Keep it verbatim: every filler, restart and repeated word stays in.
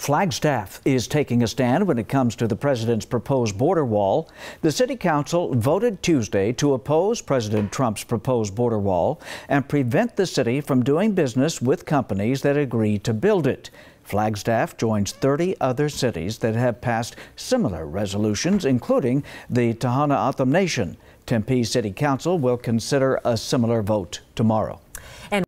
Flagstaff is taking a stand when it comes to the president's proposed border wall. The city council voted Tuesday to oppose President Trump's proposed border wall and prevent the city from doing business with companies that agree to build it. Flagstaff joins thirty other cities that have passed similar resolutions, including the Tohono O'odham Nation. Tempe City Council will consider a similar vote tomorrow.